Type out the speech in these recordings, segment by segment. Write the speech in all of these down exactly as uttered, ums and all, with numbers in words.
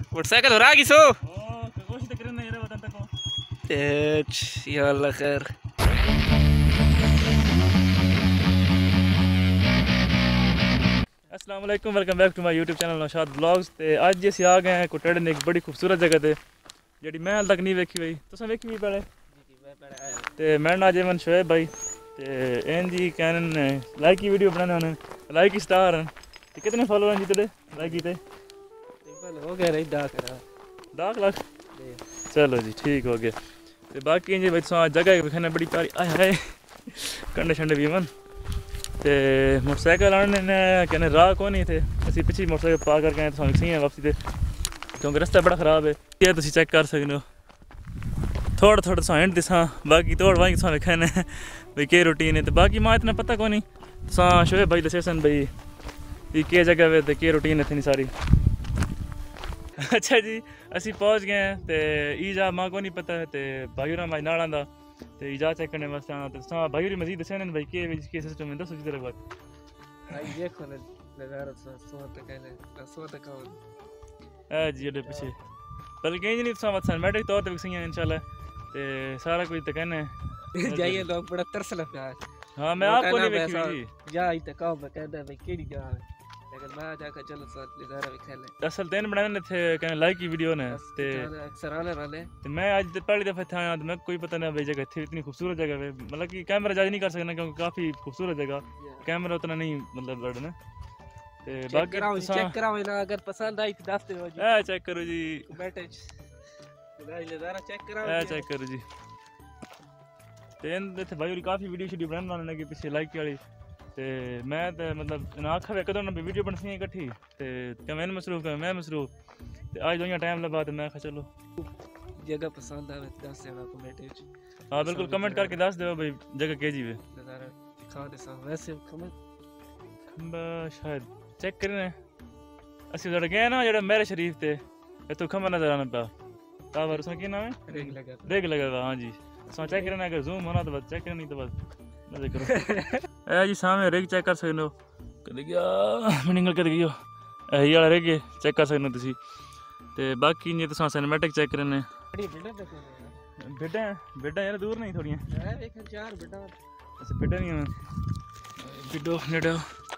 Motorcycle हो रहा किसो कोशिश तो करना यार वतन तक या अल्लाह खैर। अस्सलाम वालेकुम, welcome back to my YouTube channel Naushad blogs. ते अज असीं आ गए हैं कुटड़ ने एक बड़ी खूबसूरत जगह ते जेह्ड़ी मैं हाल तक नहीं वेखी भाई। तुसें वेखी भी पहले ते मैं ना जेमन शोएब भाई ते एन जी कैनन लाइक की वीडियो बनाने होने लाइक की स्टार हैं। ते कितने फॉलोअर हैं जी तेरे लाइक की ते? हो गया रही दाख दस लाख। चलो जी ठीक हो गया। ते बाकी जी भाई तुम जगह दिखाने बड़ी प्यारी आए हाय कंडे शंडे भी मन ते मोटरसाइकिल आने ने कहने राह को नहीं थे असी पिछली मोटरसाइकिल पार करके आए तो सही है वापसी ते क्योंकि रास्ता बड़ा ख़राब है। ये तुम चेक कर सकते हो थोड़ा थोड़ा तुम हिंट दिसा बाकी तोड़ वाई तुम दिखाने भाई के रूटीन है। तो बाकी मां इतना पता को नहीं तुसा शोएब भाई दसे सन भाई ये के जगह वे तो के रूटीन इतनी सारी। अच्छा जी असी पहुँच गए हैं तो ईजा मां को नहीं पता है तो भाई भाई नाल आंदा तो ईजा चेक करने वास्ते आना तो भाई मजीद दसे ने भाई के के सिस्टम है दसो जी तेरे बात भाई देखो ना नजारा सो तक है सो तक ए जी अडे पीछे बल्कि इंज नहीं तुसा बात सिनेमैटिक तौर पे सही है इंशाल्लाह ते सारा कुछ तो कहने जाइए लोग बड़ा तरस लगा है। हां मैं आपको नहीं देखी जी जा ई तक आओ मैं कहदा भाई केड़ी जगह है लेकिन मैं जाकर चलो साथ नजारा भी खेले असल दिन बनाने थे कहने लाइक की वीडियो ने ते अक्सर आने वाले ते मैं आज पहली दफा था तो मैं कोई पता नहीं भाई जगह थी इतनी खूबसूरत जगह है मतलब कि कैमरा जज नहीं कर सकना क्योंकि काफी खूबसूरत जगह कैमरा उतना नहीं मतलब बढ़ना ते बाकी चेक कराओ ना अगर पसंद आई तो दस दो जी ए चेक करो जी कमेंट नजारा चेक कराओ ए चेक करो जी ते इथे भाई काफी वीडियो शीडियो बनाने लगे पीछे लाइक वाली ते मैं तो मतलब ना आखा वे कदों ना वीडियो बनसी इकट्ठी ते कमेंट मसरूफ है मैं मसरूफ ते आज दो टाइम लगा तो मैं चलो जगह पसंद आवे तो दस देना कमेंट में। हां बिल्कुल कमेंट करके दस दो भाई जगह के जीवे नजारा दिखा दे सा वैसे कमेंट खंबा शायद चेक करने असि उधर गए ना जेड़ा मेरे शरीफ ते ए तो खंबा नजर आना पा टावर उसका क्या नाम है रेग लगा रेग लगा हां जी सो चेक करना अगर जूम होना तो बस चेक करनी तो बस मजे करो ए जी सामने रेग चेक कर सकते हो कद गया मिनिंगल कद गयो ए वाला रेग चेक कर सकते हो तुसी ते बाकी ये तुसा सिनेमैटिक चेक करने बड़ी बिल्डर देखो बेटा बेटा यार दूर नहीं थोड़ी ए देख चार बेटा अच्छा बेटा नहीं है बिडो नेडो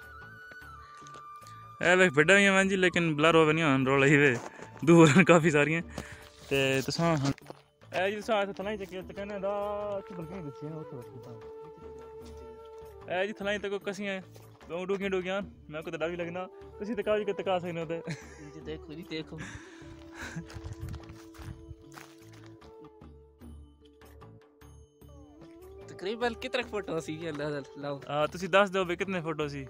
ए वे बेटा नहीं है जी लेकिन ब्लर हो नहीं है रोल ही वे दूर काफी सारी हैं ते तुसा ए जी तुसा थलाई चेक करते कहने दा कि बल्कि दसी है ओथे ए जी थलाई तक कसी है डूगी डूगियां मैं को तो डर भी लगना कसी तक काज के तका सकने होते जी देखो जी देखो तकरीबन कितने फोटो सी अंदाजा लाओ हां तुसी दस दो बे कितने फोटो सी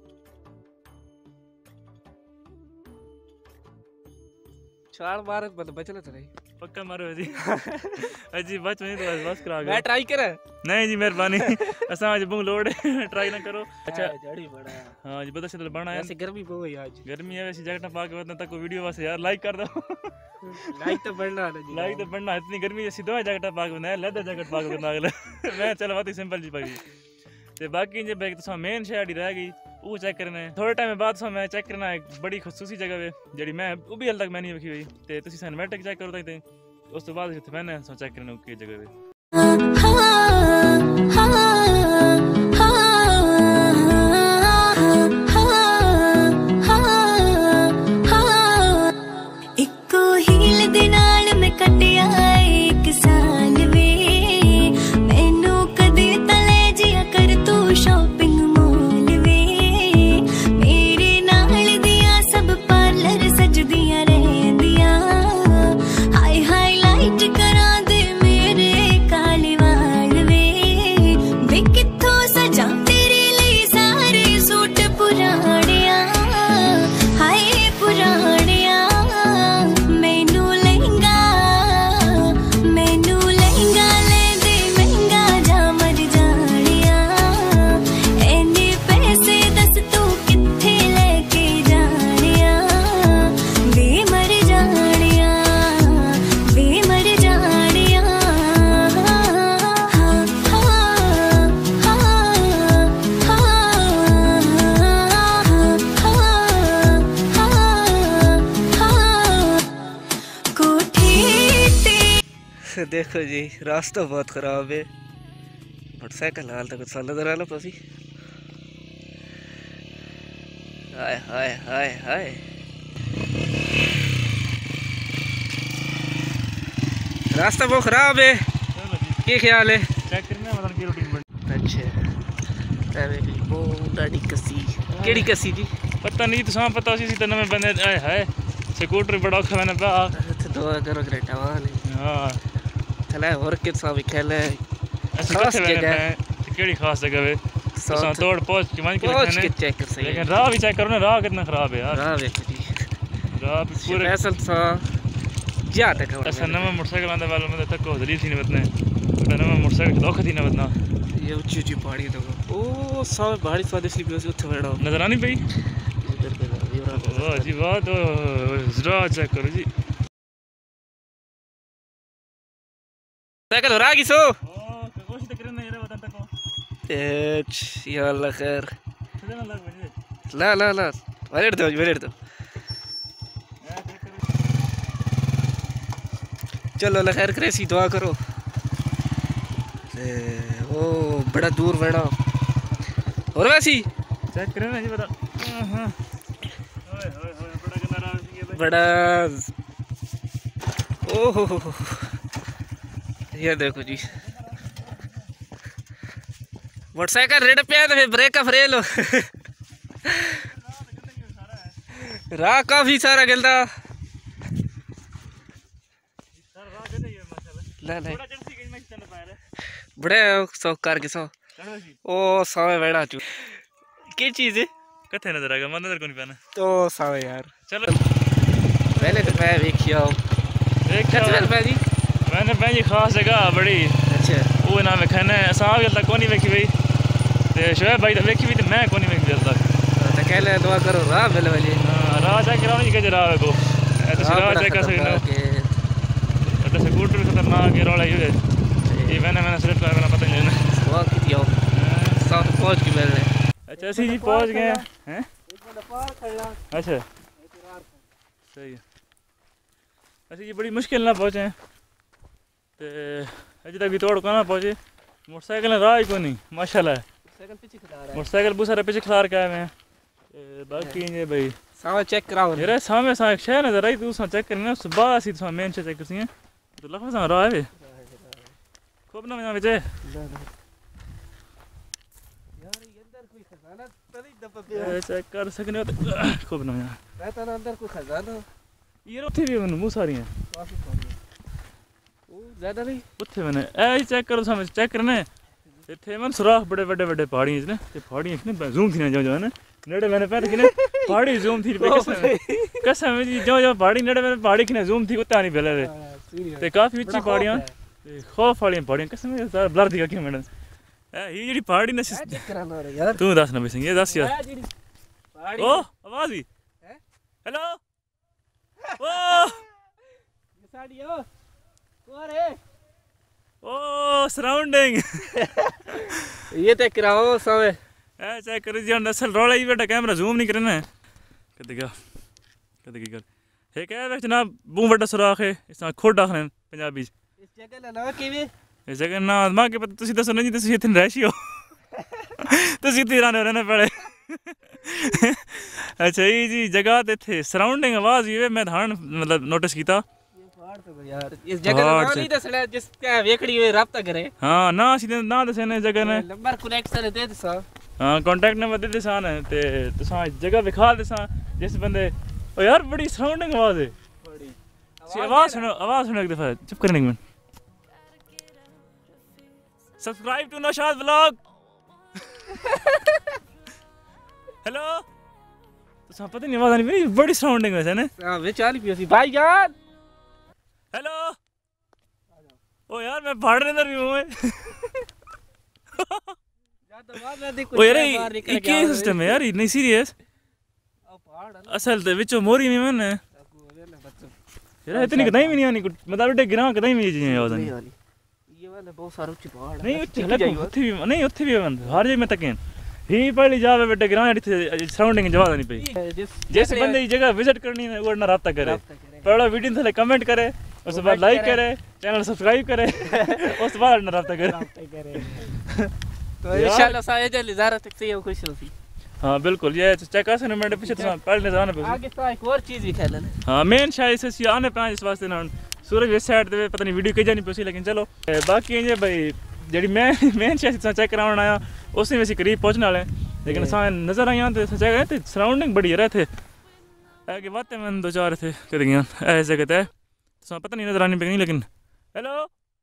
चार बार मतलब बचना तो नहीं पक्का मारो जी अजी बच में तो बस करा गया मैं ट्राई करे नहीं जी मेहरबानी असा आज बुंग लोड ट्राई ना करो। अच्छा जड़ी बड़ा हां जी बता चल बना है ऐसे गर्मी बहुत है आज गर्मी है वैसे जैकेट पा के वतना तक वीडियो बस यार लाइक कर दो लाइक तो बढ़ना है जी लाइक तो बढ़ना इतनी गर्मी है सीधा जैकेट पा के ना लेदर जैकेट पा के ना अगले मैं चल बात सिंपल जी पाई ते बाकी जे बैग तो मेन शहर रह गई वो चेक करना है थोड़े टाइम बाद मैं चेक करना है एक बड़ी खूबसूरत जगह है जेडी मैं वो भी हाल तक मैं नहीं देखी हुई ते तुसी सिनेमैटिक चेक करो ताई उस तो बाद जिथे मैंने सो चेक करना की जगह है इको हील दे नाल मैं कटिया एक साल वे मैनू कदे तले जिया कर तू शॉपिंग मॉल वे मेरे नाल दिया सब पार्लर सजदियां रहंदियां हाय हाईलाइट करा दे मेरे काले वाल वे वे कित्थों सजा तेरे लिए सारे सूट पुराणिया हाय पुराणिया मैनू लहंगा देखो जी रास्ता बहुत खराब है मोटरसाइकिल हाल तक साल नजर आना पसी हाय हाय हाय हाय रास्ता बहुत खराब है क्या ख्याल है चेक करना मतलब की रूटीन बन अच्छा अरे वो डाडी कसी केड़ी कसी जी पता नहीं तुसा पता सी तो नवे बंदे आए हाय स्कूटर बड़ा औखा मैंने पा दुआ करो ग्रेटा वाले हां चला और के सब खेले खास जगह है केड़ी खास जगह है तुसा तोड़ पहुंच के मान के पहुंच के चेक कर सही लेकिन राह भी चेक करो ना राह कितना खराब है यार राह देखो जी राह पूरे फैसल सा जा तक ऐसा नवा मोटरसाइकिल आंदा वाला में तक को जरीफ थी ने बतने बड़ा नवा मोटरसाइकिल धोखा थी ने बतना ये ऊंची ऊंची पहाड़ी तो ओ सब पहाड़ी स्वादिष्ट लिखी हुई उठे बैठा नजर आनी पई इधर पे वाह जी वाह तो जरा चेक करो जी साइकिल हो रहा किसो ओ कोशिश तो करना यार बता तक एच या अल्लाह खैर सजना लग बजे ला ला ला वेलेट दो वेलेट दो चलो अल्लाह खैर करे सी दुआ करो ओ बड़ा दूर बैठा और वैसी चेक करे ना जी बता हां ओए ओए ओए बड़ा गंदा रहा है भाई बड़ा ओहो हो हो ये देखो जी मोटरसाइकिल रेड पे है तो फिर ब्रेक का फेल हो राह काफी सारा गिलता ला ला बड़े सौ कार के सौ ओ सावे बैठा चू की चीज है कथे नजर आएगा मन नजर को नहीं पाना तो सावे यार चलो पहले तो मैं देखियो एक चल मैं जी मैंने भाई खास जगह बड़ी अच्छा वो ना मैं खाने साहब गल तक कोनी वेखी भाई ते शोएब भाई तो वेखी भी ते मैं कोनी वेखी गल तक तो कहले दुआ करो राह मिले वाली हां राह चेक कराओ नहीं के राह को ऐसे राह चेक कर सकते हो तो स्कूटर भी खतरनाक है रोला ये ये मैंने मैंने सिर्फ का पता नहीं ना वो किती हो साउथ पहुंच के मिलने अच्छा ऐसे जी पहुंच गए हैं अच्छा सही है अच्छा ये बड़ी मुश्किल ना पहुंचे ते अजे तक भी तोड़ को ना पहुंचे मोटरसाइकिल राह ही को नहीं माशाल्लाह साइकिल पीछे खड़ा रहा है मोटरसाइकिल बहुत सारे पीछे खिलार के आए हैं ते बाकी ये भाई सामने चेक कराओ यार सामने सा एक शहर नजर आई तू सा चेक करना सुबह सी तो मेन चेक करसी तो लखा सा राह है खूब ना में विजय चेक कर सकने हो खूब ना रहता ना अंदर कोई खजाना ये उठे भी मन मुंह सारी हैं काफी सारी ओ ज्यादा नहीं उठे मैंने ए चेक करो सामने चेक करने इथे मन सुराख बड़े बड़े बड़े पहाड़ी हैं ते पहाड़ी हैं जूम थी ना जो जो है ना नेड़े मैंने पैर किने पहाड़ी जूम थी पे कसम कसम जी जो जो पहाड़ी नेड़े मैंने पहाड़ी किने जूम थी उतना नहीं पहले ते काफी ऊंची पहाड़ियां ते खौफ वाली पहाड़ियां कसम सारा ब्लर दिखा के मैंने ए ये जेडी पहाड़ी न चेक कराना रे यार तू दस ना भाई ये दस यार पहाड़ी ओ आवाज ही हेलो ओ ये साड़ी हो कौन है ओ सराउंडिंग ये चेक कराओ सावे ए चेक कर जी असल रोला ही बेटा कैमरा जूम नहीं करना है कदे क्या कदे की कर है क्या है जनाब बू बड़ा सुराख है इस खोड आखने पंजाबी इस जगह ना नाम किवे इस जगह ना मां के पता तुसी दसो नहीं तुसी इतने रहशी हो तुसी इतने रहने रहने पड़े अच्छा ये जी जगह ते थे सराउंडिंग आवाज ये मैं धान मतलब नोटिस कीता ये पहाड़ तो यार इस जगह का नाम नहीं दसड़ा जिस क्या वेखड़ी हुए राब्ता करे हां ना सीधे ना दसे ने जगह ने नंबर कनेक्शन दे दसा हां कांटेक्ट नंबर दे दे सान ते तुसा जगह दिखा दे सा जिस बंदे ओ यार बड़ी सराउंडिंग आवाज है बड़ी आवाज सुनो आवाज सुनो एक दफा चुप करने में subscribe to Naushad vlog hello तो सा पता नहीं आवाज आनी मेरी बड़ी सराउंडिंग है ना हां वे चाली पियो सी भाई जान हेलो ओ यार मैं पहाड़ के अंदर भी हूं या तो बाद में देखो ओ यार ये क्या सिस्टम है यार ये नहीं सीरियस ओ पहाड़ असल तो विचो मोरी में मैंने यार इतनी कदाई भी नहीं आनी मतलब बेटे गिरा कदाई भी नहीं आवाज आनी ये वाला बहुत सारा ऊंची पहाड़ नहीं उत्थे भी नहीं उत्थे भी हर जगह में तकें ही पहली जावे बेटे गिरा सराउंडिंग जवाब नहीं पई जिस बंदे की जगह विजिट करनी है वो ना राब्ता करे पहला वीडियो थले कमेंट करे उस बाद लाइक करे, चैनल सब्सक्राइब करे, उस बाद रब्ता करे। तो इंशाल्लाह सारे जल्दी ज़ारा तक से ये खुश होती। हाँ बिल्कुल, ये चेक कर सकते मिनट पीछे तो पढ़ने जाना पे आगे तो एक और चीज़ भी खेलना है। हाँ मेन शायद से आने पे इस वास्ते ना सूरज इस साइड पे पता नहीं वीडियो कहीं जानी पसी, लेकिन चलो बाकी ये भाई जी मैं मेन शायद चेक कराने आया उस वैसे करीब पहुँचने वाले, लेकिन अस नज़र आई तो चेक है तो सराउंडिंग बड़ी रहे थे आगे बातें मैंने दो चार थे कद गया ऐसे कहते हैं तो पता नहीं नजर आनी पे, लेकिन हेलो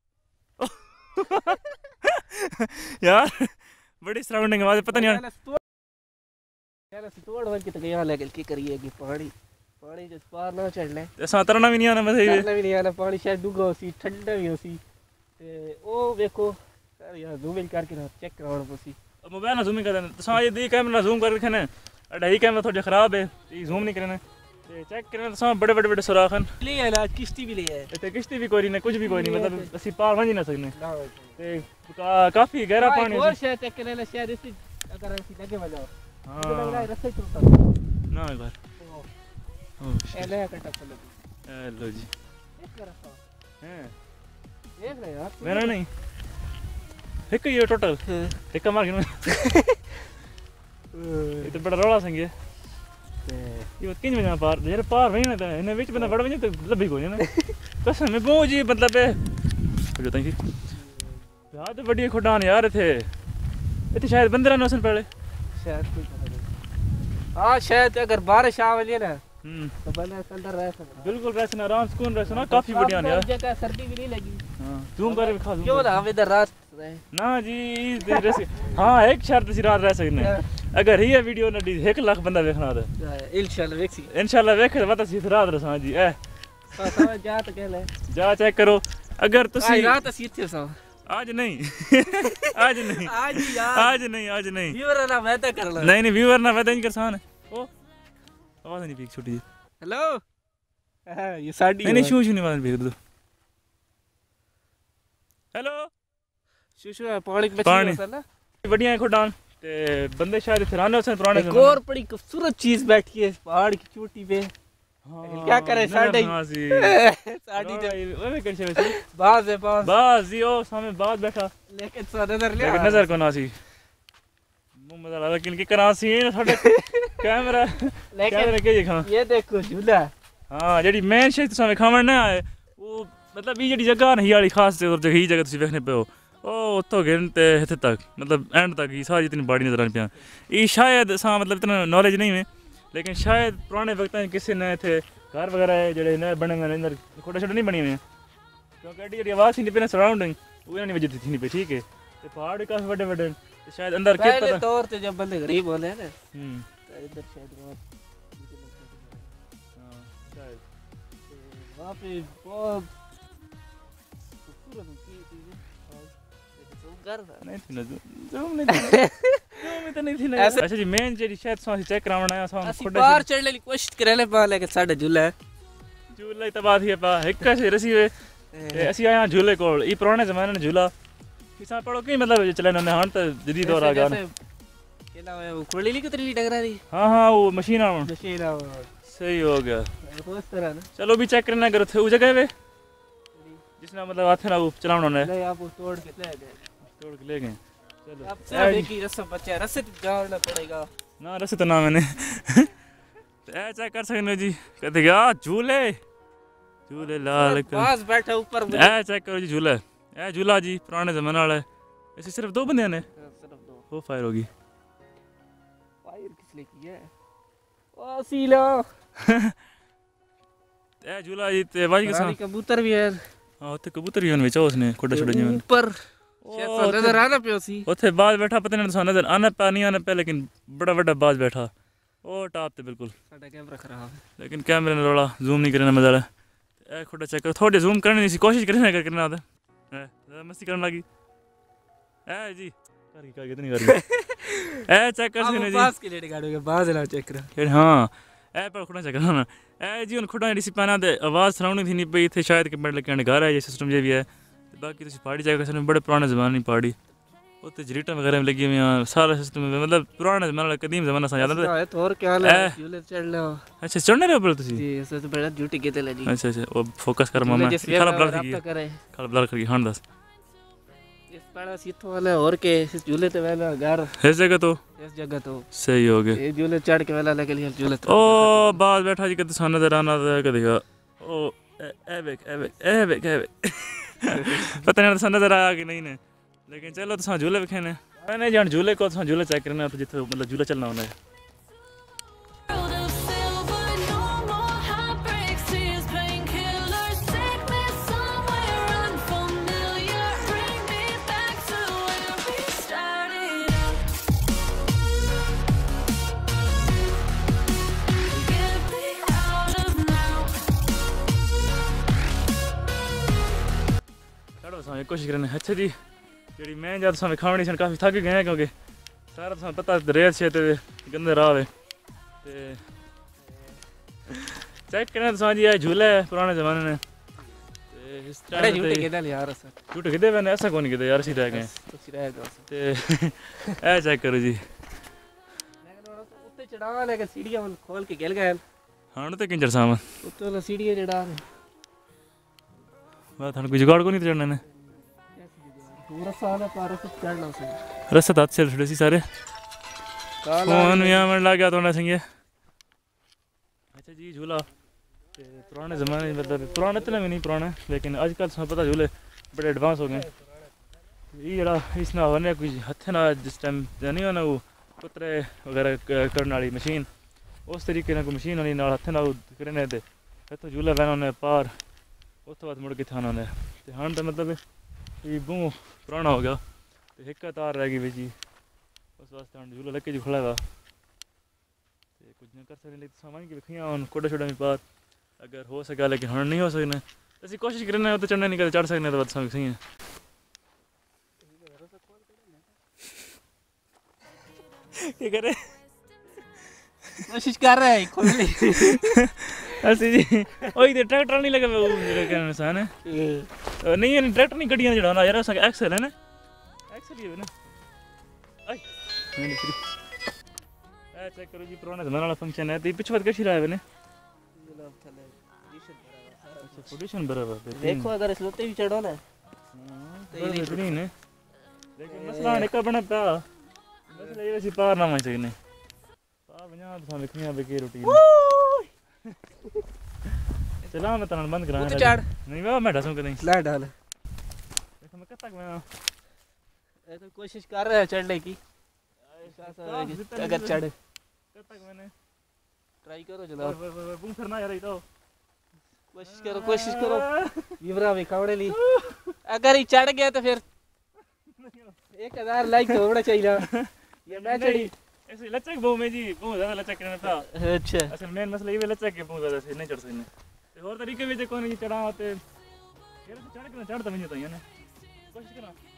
यार बड़ी सराउंडिंग आवाज़ पता नहीं यार तोड़ वन की तो यहाँ लेकिन की करिए कि पानी पानी जो पार ना चढ़ना है ऐसा तरना भी नहीं आना, मैं तरना भी नहीं आना, पानी शायद डूंगा होसी ठंडा भी होसी ते ओ देखो यार यार जूम इन करके ना चेक कराना पसी मोबाइल ना जूम कर देना तो ये दी कैमरा जूम कर रखे ने अढ़ाई कैमरा थोड़ा खराब है ये जूम नहीं करना ते चेक करना तो बड़े बड़े बड़े सुराखन ले है ना किश्ती भी ले है ते किश्ती भी कोई नहीं कुछ भी कोई नहीं, मतलब असि पार वंज ना सकने ते काफी गहरा पानी और शायद चेक करना शायद इसी अगर ऐसी लगे बजाओ हाँ लग रहा है रस्ते टूटा ना एक बार एले का टक्कर लगी हेलो जी एक रास्ता हैं देख रहे यार मेरा नहीं एक ये टोटल एक मार के ये तो बड़ा रोला संगे ये किंज में ना पार यार पार वही ना इन विच बंदा बड़ा वही तो लभी कोई ना कसम में बहुत जी मतलब है जो तंगी यार तो बड़ी खुडान यार थे इतने शायद बंदर ना उसन पहले शायद कोई पता नहीं। हाँ शायद अगर बारिश आ वाली है ना तो बंदा अंदर रह सकता है, बिल्कुल रह सकना आराम सुकून रह सकना काफी बढ़िया यार जगह सर्दी भी नहीं लगी। हां जूम कर खा क्यों ना हम इधर रात रहे ना जी रह हां एक शर्त सी रात रह सकने अगर ये वीडियो ना एक लाख बंदा देखना था इंशाल्लाह वेखसी इंशाल्लाह वेख बता सी रात रसा जी ए जा तो कह ले जा चेक करो अगर तुसी रात सी थे सा आज नहीं आज नहीं आज यार आज नहीं आज नहीं व्यूअर ना मैं तो कर ला नहीं नहीं व्यूअर ना वैदा नहीं कर सान ओ आवाज नहीं पीक छोटी जी हेलो हां ये साडी नहीं नहीं शू शू नहीं आवाज पीक दो हेलो शू शू पानी में बची ना बढ़िया है खुडान ते बंदे शायद फिराने से पुराने एक और बड़ी खूबसूरत चीज बैठी है पहाड़ की चोटी पे क्या करे साडे साडी ओए कैसे वैसे बाज है बाज बाज जी ओ सामने बाज बैठा लेकिन सा नजर ले लेकिन नजर को ना सी मुंह में लगा लेकिन की करा सीन साडे कैमरा कैमरा के दिखा ये देखो झूला हां जेडी मेन शे तुसा खावन ना है वो मतलब ये जेडी जगह नहीं वाली खास जगह ही जगह तुसी देखने पे हो ओ तो गिनते इतने तक मतलब एंड तक ही सारी इतनी बड़ी नजर आनी पिया ये शायद सा मतलब इतना नॉलेज नहीं है, लेकिन शायद पुराने वक्त में किसी नए थे घर वगैरह जो नए बने हुए अंदर छोटे छोटे नहीं बने हुए क्योंकि एडी एडी आवाज़ नहीं पे सराउंडिंग वो नहीं बजती थी नहीं पे ठीक है तो पहाड़ भी काफ़ी बड़े बड़े तो शायद अंदर क्या पता तौर पे जब बंदे गरीब होते हैं ना हम्म तो इधर शायद हां शायद वहाँ पे बहुत खूबसूरत होती है नहीं थी ना जूम नहीं थी जूम तो नहीं थी ना अच्छा जी मेन जेडी शायद सो चेक करावण आया सो ਅਸੀਂ ਬਾਹਰ ਚੜਨ ਲਈ ਕੋਸ਼ਿਸ਼ ਕਰੇ ਲੈ ਪਾ ਲੈ ਕੇ ਸਾਡਾ ਝੂਲਾ ਹੈ ਝੂਲਾ ਹੀ ਤਾਂ ਬਾਤ ਹੀ ਪਾ ਇੱਕ ਕਸੇ ਰਸੀ ਵੇ ਤੇ ਅਸੀਂ ਆਇਆ ਝੂਲੇ ਕੋਲ ਇਹ ਪੁਰਾਣੇ ਜ਼ਮਾਨੇ ਦਾ ਝੂਲਾ ਕਿਸਾ ਪੜੋ ਕੀ मतलब चले ना हन तो जदीद दौर आ गया केला वो कोली ली कितनी टकरा रही हां हां वो मशीन आ मशीन आ सही हो गया उस तरह ना चलो भी चेक करना करो थे वो जगह वे जिसना मतलब हाथ ना वो चलावना ने नहीं आप वो तोड़ के ले गए तोड़ के ले गए चलो अब सब एक ही रस्सा बचा है, रस्से जाना पड़ेगा ना रस्से तो ना मैंने ए चेक कर सकते जी कहते क्या झूले झूले लाल पास बैठा ऊपर ए चेक करो जी झूला ए झूला जी पुराने जमाने वाला ऐसे सिर्फ दो बंदे ने सिर्फ दो वो फायर होगी फायर किस लिए की है ओ सीला ए झूला जी ते बाजी के साथ कबूतर भी है हां ते कबूतर ही उनमें उसने छोटे छोटे जीवन ऊपर शायद नजर आना पे सी ओथे बाज बैठा पता नहीं नजर आना पे नहीं आना पे लेकिन बड़ा बड़ा बाज बैठा ओ टॉप ते बिल्कुल साडा कैमरा खराब है लेकिन कैमरे ने रोला जूम नहीं करना मजा ए खोटा चेक कर थोड़ी जूम करने की कोशिश करने कर करना था ए मस्ती करने लगी ए जी कर कर कितनी कर ए चेक कर सुनो जी पास के लेटे गाड़ोगे बाज ला चेक कर हां ए पर खोटा चेक करना ए जी उन खोटा डी पाना ते आवाज सराउंडिंग थी नहीं पई थे शायद के मिनट लगने घर है ये सिस्टम जे भी है बाकी तुम पहाड़ी जगह में बड़े पुराने जमाने पहाड़ी उत्ते जरीटा वगैरह में लगी हुई हैं सारा सिस्टम मतलब पुराना मतलब कदीम ज़माना सा याद है तो और क्या हाल है झूले चढ़ लो अच्छा चढ़ने रे ऊपर तुसी जी ऐसे तो बड़ा झूठी के ले जी अच्छा अच्छा वो फोकस कर मामा खाला ब्लर की करे खाला ब्लर करके हां दस इस बड़ा सीथो वाला और के इस झूले ते वाला घर इस जगह तो इस जगह तो सही हो गया ये झूले चढ़ के वाला लगे लिए झूले ओ बात बैठा जी कद सामने नजर आना कदेगा ओ ए बेक ए बेक ए बेक ए बेक पता नहीं सामने नजर आया कि नहीं ने लेकिन चलो तो झूले विखे ने मैंने जान झूले को तो झूले चेक करना तो जिथे मतलब झूला चलना होना है कोशिश करने अच्छा जी जी मैं जब समय खावनी सन काफ़ी थक गए क्योंकि सारा तो पता रेत छे ते गंदे राह वे ते चेक करना तो जी झूले पुराने ज़माने में ते इस तरह झूठे किधर यार सर झूठे किधर मैंने ऐसा कौन किधर यार सीधा गए ते ए चेक करो जी उत्ते चढ़ा लेके सीढ़ियां खोल के गिल गए हां तो किंजर सामान उत्ते सीढ़ियां चढ़ा मैं थाने कोई जुगाड़ को नहीं चढ़ने ने पूरा साल है पार से चढ़ना से रस्ता दात से छड़े सी सारे कौन यहां मन लग गया तो ना संगे अच्छा जी झूला पुराने ज़माने मतलब पुराने इतना भी नहीं पुराना लेकिन आजकल तुम्हें पता झूले बड़े एडवांस हो गए ये जरा इसना होने कोई हथ ना जिस टाइम जानी हो ना वो पुतरे वगैरह करने वाली मशीन उस तरीके ना कोई मशीन वाली नाल हथ ना करने दे तो झूला बहना ने पार उस तो बाद मुड़ के थाना ने ते हां तो मतलब ये बहु पुराना हो गया तो एक तार रह गई जी उस वास्ते हम झूला लेके जो खड़ा था ते कुछ नहीं कर सकते लेकिन सामान की विखियां उन कोडा छोड़ा में पार अगर हो सका लेकिन हम नहीं हो सकने ऐसी कोशिश करने तो चढ़ने नहीं कर चढ़ सकने तो बात समझ सही है क्या करे कोशिश कर रहा है खोल ले ऐसी जी ओए इधर ट्रैक्टर नहीं लगा वो मेरे कहने से है नहीं ये ट्रैक्टर नहीं गड्डियां चढ़ाना यार उसका एक्सेल है ना एक्सेल ही है ना आई नहीं फ्री ए चेक करो जी पुराना ज़माने वाला फंक्शन है तो पीछे बात कैसी रहा है मैंने अच्छा पोजीशन बराबर देखो अगर इस लोटे भी चढ़ो ना तो ये नहीं है लेकिन मसला ने का बना पा मसला ये वैसे पार ना मैं सकने पा बना तो लिखनिया बेकी रोटी चला मैं तन बंद करा चढ़ नहीं मैं मैं ढसूं कहीं ला डाल देखो मैं कब तक मैं ए तो कोशिश कर रहा है चढ़ने की अगर चढ़े कब तक मैंने ट्राई करो जनाब बुम करना यार ये तो कोशिश करो कोशिश करो विवरा में कावड़े ली अगर ये चढ़ गया तो फिर एक हजार लाइक तो होना चाहिए ये मैं चढ़ी ऐसे लचक बहु में जी बहुत ज्यादा लचक करने था अच्छा असल मेन मसला ये लचक के बहुत ज्यादा से नहीं चढ़ सकने और तरीके भी देखो नहीं चढ़ा होते यार चढ़ के चढ़ता नहीं तो यार कोशिश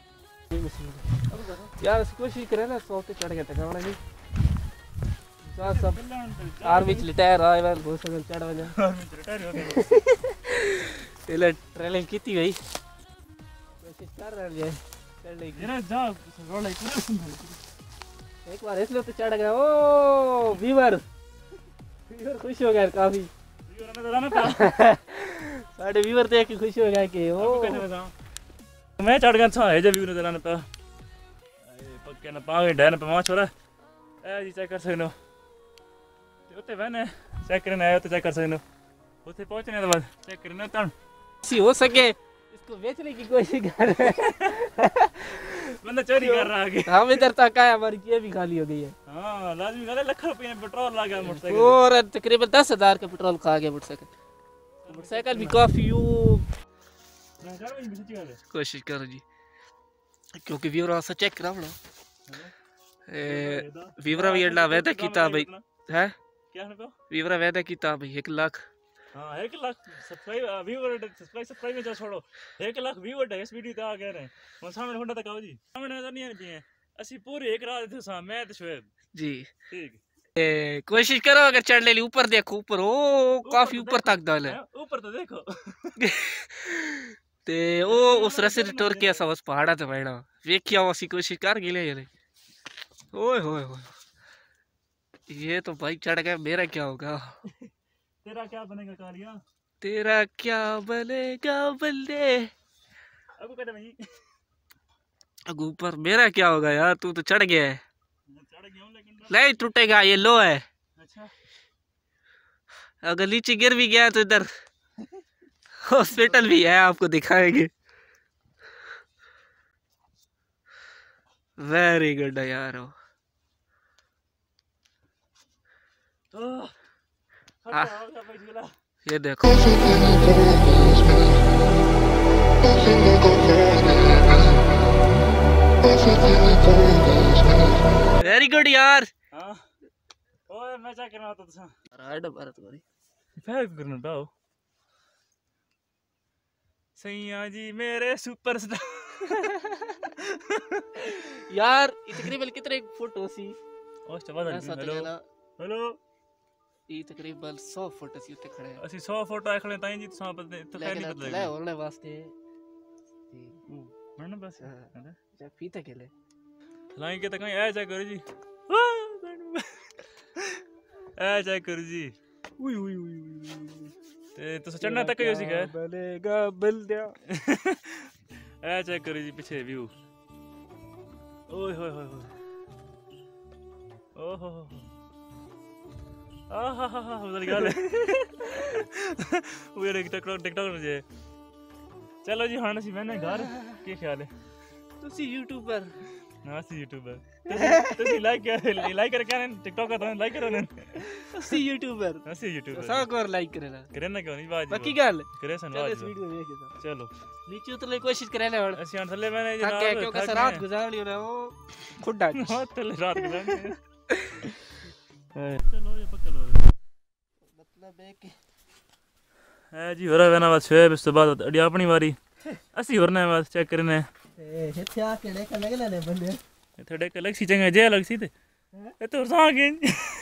करो यार कोशिश करे ना सौ पे चढ़ गया था कावड़ा नहीं साथ सब आर विच रिटायर आए वाल हो सकल चढ़ वजा आर विच रिटायर हो गए पहले ट्रेनिंग की थी भाई कोशिश कर रहे हैं चढ़ने की जरा जा रोल एक बार इसलिए तो चढ़ गया ओ वीवर वीवर खुश हो गया काफी वीवर नजर आना था साढ़े वीवर देख के खुश हो गया कि ओ मैं चढ़ गया था है जब वीवर नजर आना था पक्के ना पावे डैन पे वहां छोरा ए जी चेक कर सकते हो उते वने चेक करने आए तो चेक कर सकते हो उते पहुंचने के बाद चेक करना तन सी हो सके इसको बेचने की कोशिश कर रहे हैं बंदा चोरी कर रहा है हम इधर तक आए हमारी जेब भी खाली हो गई है हां लाजमी गले लाख रुपए में पेट्रोल लगा गया मोटरसाइकिल और तकरीबन दस हजार का पेट्रोल खा गया मोटरसाइकिल मोटरसाइकिल भी काफी यू कोशिश करो जी क्योंकि व्यूअर से चेक करा लो ए व्यूअर भी एडला वेदा कीता भाई है क्या है को व्यूअर वेदा कीता भाई एक लाख हां एक lakh subscribe viewer subscribe subscribe में जा छोड़ो एक लाख व्यूअर है इस वीडियो ते आ गए ने मन सामने होंडा तक आओ जी सामने नजर नहीं आ रही है असि पूरी एक रात थे सा मैं ते शोएब जी ठीक ए कोशिश करो अगर चढ़ ले ली ऊपर देखो ऊपर ओ काफी ऊपर तक डाल है ऊपर तो देखो ते ओ उस रस्ते ते टुर के असा उस पहाड़ा ते बैठा वेखिया असी कोशिश कर गिले यार ओए होए होए ये तो भाई चढ़ गया मेरा क्या होगा तेरा क्या बनेगा कालिया तेरा क्या बनेगा बल्ले अब कहते भाई अग ऊपर मेरा क्या होगा यार तू तो चढ़ गया है चढ़ गया हूं लेकिन नहीं टूटेगा ये लो है अच्छा अगर नीचे गिर भी गया तो इधर हॉस्पिटल भी है आपको दिखाएंगे वेरी गुड यार हो आ, ये देखो वेरी गुड यार हां ओए मैं क्या करना होता तुसा राइड भारत वाली फाइव करना पाओ सैया जी मेरे सुपरस्टार यार ये तकरीबन कितने फोटो सी ओस चवा हेलो हेलो ये तकरीबन सौ फोटो सी उत्ते खड़े ਅਸੀਂ सौ फोटो आखले ताई जी तुसा पता तो खैर नहीं पता ले होने वास्ते मन बस जब फीते के ले लाइन के तक आ जा करो जी आ जा करो जी उई उई उई ते तुस चढ़ना तक ही सी खैर बलेगा बल दिया आ चेक करो जी पीछे व्यू ओए होए होए ओहो आहा हा हा उधर गया ले वो ये टिकटॉक टिकटॉक में जे चलो जी हां सी मैंने घर के ख्याल है तुसी यूट्यूबर ना सी यूट्यूबर तुसी लाइक कर लाइक कर क्या टिकटॉक का लाइक करो ने तुसी यूट्यूबर ना यूट्यूबर सा को लाइक करेना करेना क्यों नहीं बात बाकी गल करे सन चलो इस वीडियो देख के चलो नीचे उतरने की कोशिश करे ले ਅਸੀਂ ਹਣ ਥੱਲੇ ਮੈਨੇ जनाब थक गए क्योंकि रात गुजारनी है वो खुदा थल्ले रात गुजारनी चलो ये पक्का लो मतलब है कि है जी हो रहा है ना बस शोएब इस तो बाद अड़ी अपनी बारी ਅਸੀਂ ਹੋਰ ਨਾ ਬਸ ਚੈੱਕ ਕਰਨੇ ए ਇੱਥੇ ਆ ਕੇ ਦੇਖ ਲਗਣਾ ਨੇ ਬੰਦੇ ਇੱਥੇ ਡੇਕ ਲਗਸੀ ਚੰਗਾ ਜੇ ਲਗਸੀ ਤੇ ਇਹ ਤਾਂ ਸਾਂ ਗਏ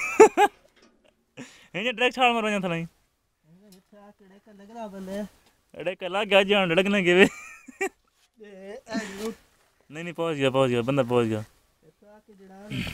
ਇਹ ਡਾਇਰੈਕਟ ਛਾਲ ਮਾਰੋ ਜਾਂ ਥਲਾਈ ਇੱਥੇ ਆ ਕੇ ਦੇਖ ਲਗਣਾ ਬੰਦੇ ਡੇਕ ਲੱਗ ਗਿਆ ਜਾਨ ਡੜਕਨੇ ਗਏ ए नहीं नहीं पहुंच गया पहुंच गया बंदा पहुंच गया ਇੱਥੇ ਆ ਕੇ ਜੜਾ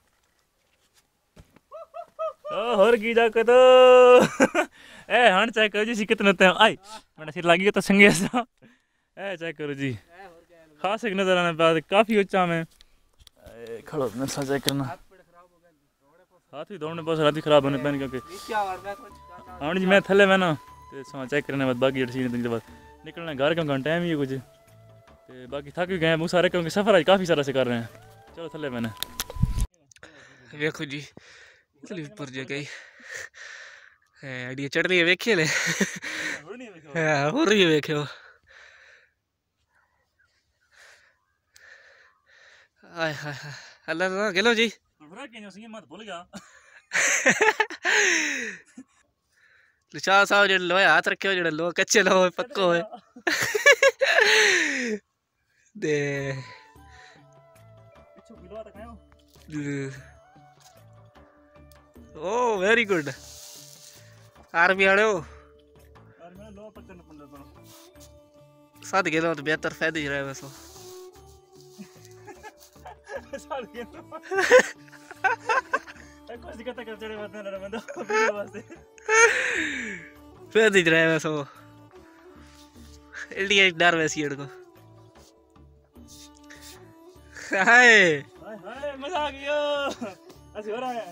ओ और की जाके तो ए हण चेक करो जी कितने ते आई मैंने सिर लगी तो संगे सा ए चेक करो जी खास एक नजर आने बाद काफी ऊंचा में खड़ो मैं सा चेक करना हाथ भी दौड़ने बहुत रात खराब होने पैन क्योंकि हाँ जी मैं थले में ना तो सा चेक करने बाद बाकी सीन दिन के बाद निकलना घर क्योंकि टाइम ही है कुछ तो बाकी थक भी गए बहुत सारे क्योंकि सफर आज काफी सारा से कर रहे हैं चलो थले मैंने देखो जी चल ऊपर जा गई अड़ी चढ़ रही है वेखे ले हो रही है वेखे हाय हाय हाय अल्लाह ना गेलो जी मत भूल गया लुचा साहब जो लोहे हाथ रखे हो जो लो कच्चे लो पक्को है दे ओ वेरी गुड आर्मी आड़ो साथ गेलो तो बेहतर फायदे ही रहे वैसो साथ गेलो कुछ दिक्कत कर चढ़े बात ना बंदो वीडियो वास्ते फायदे ही रहे वैसो इंडिया डर वैसी अड़ को हाय हाय हाय मजा आ गया ऐसे हो रहा है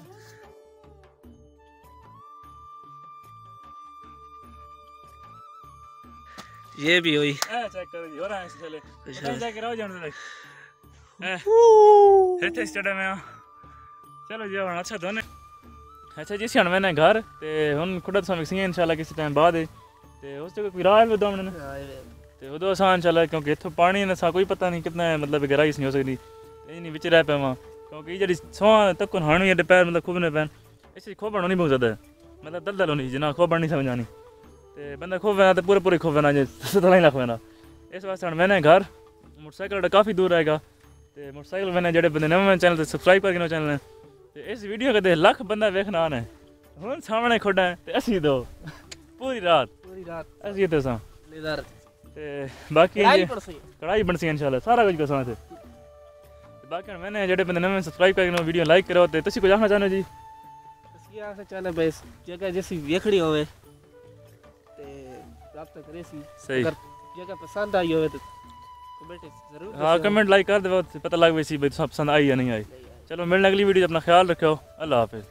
ये भी हुई ए चेक करो जी हो रहा है चले चल चेक करो जान दे ए हेते स्टडी में चलो जी अब अच्छा दोने अच्छा जी सियान मैंने घर ते हुन खुदा तो मिक्सिंग इंशाल्लाह किसी टाइम बाद ते उस जगह कोई राह है दो मिनट ते उदो आसान चला क्योंकि इथों पानी ना सा कोई पता नहीं कितना है मतलब गहराई नहीं हो सकती ये नहीं विच रह पावा क्योंकि जड़ी सोहा तक हाण भी पैर मतलब खूब ने पैन इस खोबण नहीं बहुत ज्यादा मतलब दलदल होनी जना खोबण नहीं समझ आनी ते बंदा खोवे ना तो पूरे पूरे खोवे ना जे सतला ही लख ना इस वास्ते हुन मैंने घर मोटरसाइकिल काफ़ी दूर रहेगा ते मोटरसाइकिल मैंने जेडे बंदे नवे चैनल ते सब्सक्राइब करके चैनल ते इस वीडियो के लख बंदा वेखना आने हुन सामने खोड़ा है ते असी दो पूरी रात पूरी रात असी ते सा लेदर ते बाकी कढ़ाई पड़ सी कढ़ाई बनसी इंशाल्लाह सारा कुछ कसां ते बाकी मैंने जेह्ड़े बंदे नमें सब्सक्राइब करके वीडियो लाइक करो ते तुसी कुछ आखना चाहने जी ਅਸੀਂ ਆਖਣਾ ਚਾਹੁੰਦੇ ਬਸ ਜਗ੍ਹਾ ਜਿਸੀ ਵੇਖਣੀ ਹੋਵੇ ਤੇ ਰਾਬਤਾ ਕਰੇ ਸੀ सही ਅਗਰ ਜਗ੍ਹਾ ਪਸੰਦ ਆਈ ਹੋਵੇ ਤਾਂ ਕਮੈਂਟ ਜ਼ਰੂਰ हाँ कमेंट लाइक कर दे पता लग वैसी भाई सब पसंद आई या नहीं आई चलो मिलने अगली वीडियो अपना ख्याल रखो अल्लाह हाफिज़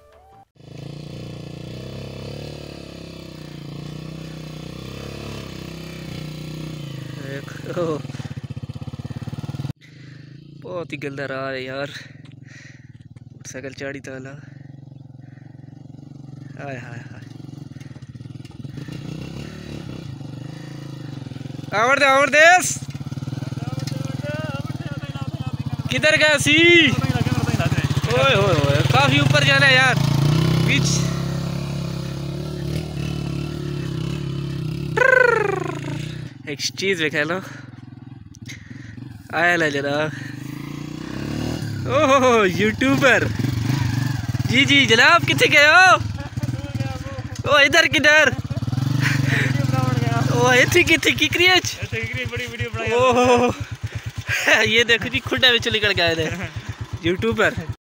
बहुत ही गंदा रहा है यार मोटरसाइकिल चाड़ी ताला हाय हाय हाय आवर दे आवर देस किधर गया सी ओए होए होए काफी ऊपर जाना है यार बीच एक चीज देख लो आया ला जरा ओह यूट्यूबर जी जी जनाब कितने गए हो ओ इधर किधर ओ इतनी कितनी की क्रिएच बड़ी वीडियो बनाई ओह ये देखो जी खुड्डा विच निकल गए यूट्यूबर